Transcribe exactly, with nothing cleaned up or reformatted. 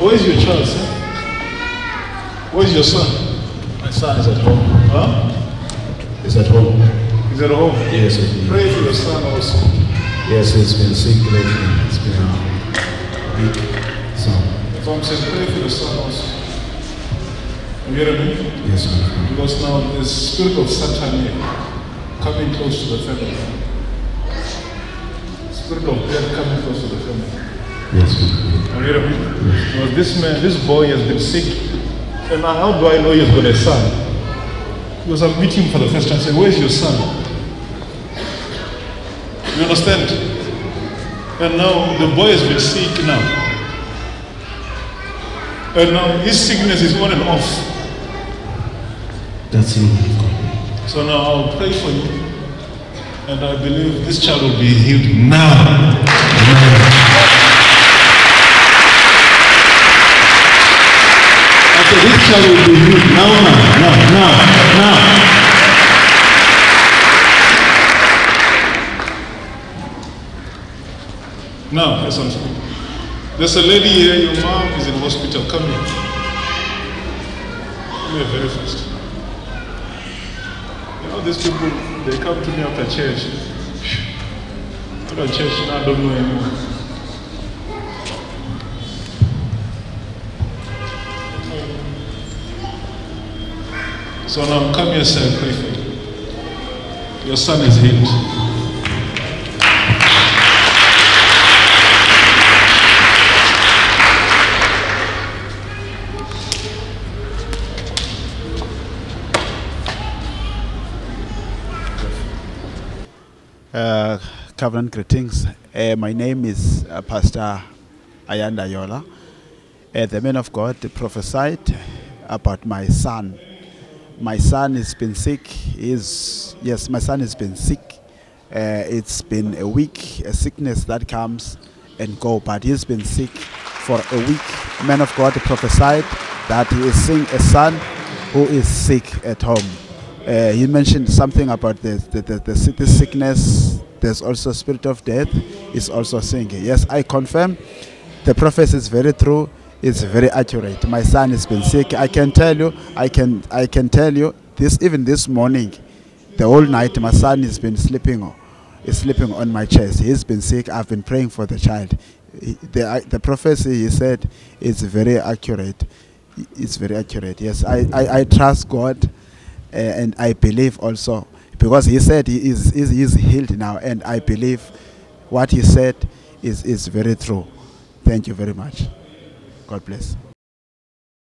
Where's your child, sir? Where's your son? My son is at home. Huh? He's at home. He's at home? Yes, indeed. Pray for your son also. Yes, he's been sick lately. It's been a week. So. So I'm saying pray for your son also. You hear me? Yes, sir. Because now the spirit of Satan here coming close to the family. Spirit of death coming close to the family. Yes, sir. You hear me? Yes. Because this man, this boy has been sick. And now how do I know he's got a son? Because I'm meeting him for the first time. I say, where's your son? You understand? And now the boy has been sick now. And now his sickness is on and off. That's it. So now I'll pray for you. And I believe this child will be healed now. I said, this child will be healed now, now, now, now, now. Now, that's what I'm saying. There's a lady here, your mom is in the hospital. Come here. Come here very fast. You know, these people, they come to me after church. After church, now I don't know anymore. So now come here, sir, and pray for you. Your son is healed. Uh, Covenant greetings. Uh, my name is uh, Pastor Ayanda Yola. Uh, the man of God prophesied about my son. My son has been sick. He's, yes, my son has been sick. Uh, it's been a week, a sickness that comes and go, but he's been sick for a week. Man of God prophesied that he is seeing a son who is sick at home. Uh, he mentioned something about the, the, the, the, the sickness. There's also spirit of death is also singing. Yes, I confirm the prophecy is very true. It's very accurate. My son has been sick. I can tell you, I can, I can tell you this. Even this morning, the whole night, my son has been sleeping, is sleeping on my chest. He's been sick. I've been praying for the child. He, the the prophecy he said is very accurate. It's very accurate. Yes, I I, I trust God. Uh, and I believe also, because he said he is, is, he is healed now, and I believe what he said is, is very true. Thank you very much. God bless.